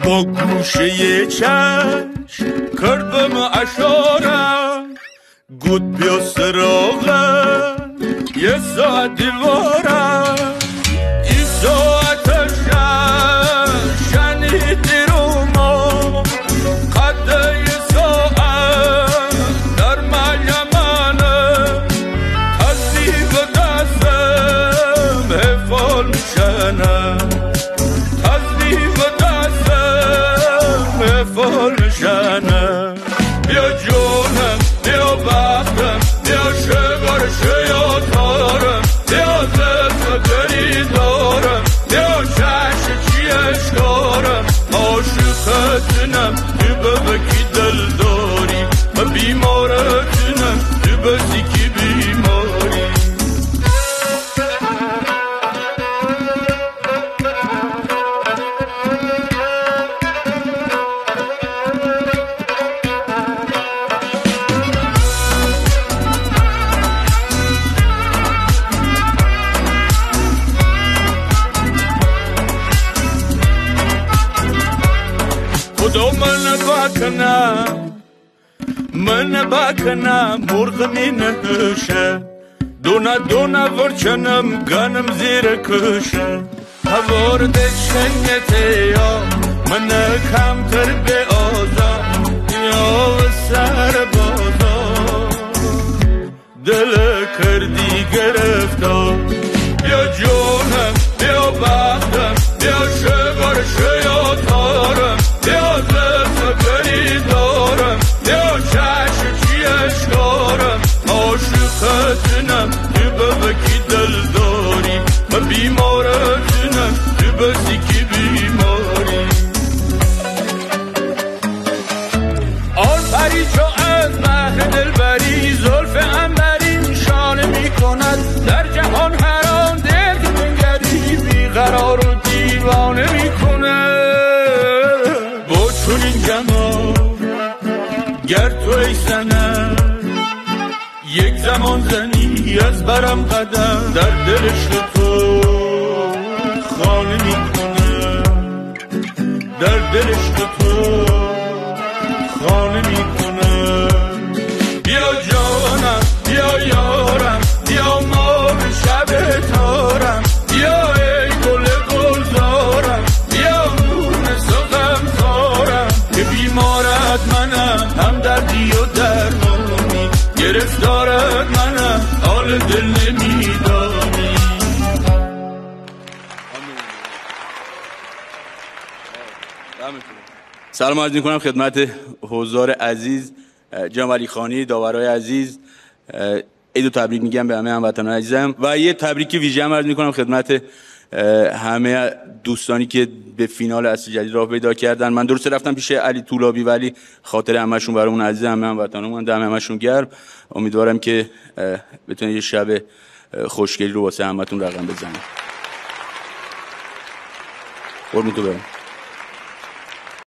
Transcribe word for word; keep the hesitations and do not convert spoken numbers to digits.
با گوشه چشم کرد به ما اشاره گود بیا سراغه یه ساعت دیواره این ساعت شش شنیدی رو ما قده یه ساعت در مجمانه تصدیق دستم حفال میشنه تصدیق دستم حفال میشنه بیا جونم بیا بختم بیا شگار شیاطارم بیا زفت دری دارم بیا چش چی اشکارم عاشقتنم تو ببکی دل داری و بیمارتنم تو بزیکی بیماری خدا من بکنم من بکنم مرغ می نهشه دونا دونا ورچنم گنم زیر کشه هوارد شنگته یا من کمتر به آزا یا سر بازا دل کردی گرفتا بیا جونم بیا بختم بیا شگار شیاطارم بیا زفت کری دارم بیا چش چی اشکارم عاشقتنم تو ببکی دل داری و بیمارتنم تو بزیکی بیماری آن پری چو از مهر دل بری زلف انبری شانه می کند در جهان هر آن دل که بنگری بیقرار و دیوانه می کند با چنین جمال گر تو ای سنم یک زمان زنی از برم قدم در دل عشق تو خانه می کنم در دل عشق تو خانه می کنم بیا جانم بیا یارم بیا ماه شب تارم بیا ای گل گلزارم بیا مون سقم تارم که بیمارت منم هم دردی و درمانی گرفتارت منم حال دل نمیدانی سلام عرض میکنم خدمت حضار عزیز، جناب علی خانی، داورای عزیز، عید و تبریک میگم به همه هموطنان عزیزم و یه تبریک ویژه هم عرض میکنم خدمت همه دوستانی که به فینال اصل جدید راه پیدا کردن. من درسته رفتم پیش علی طولابی ولی خاطر همشون برامون عزیز، همه هموطنامون، دم همشون گرم. امیدوارم که بتونید یه شب خوشگلی رو واسه همتون رقم بزنید. قربون تو برم.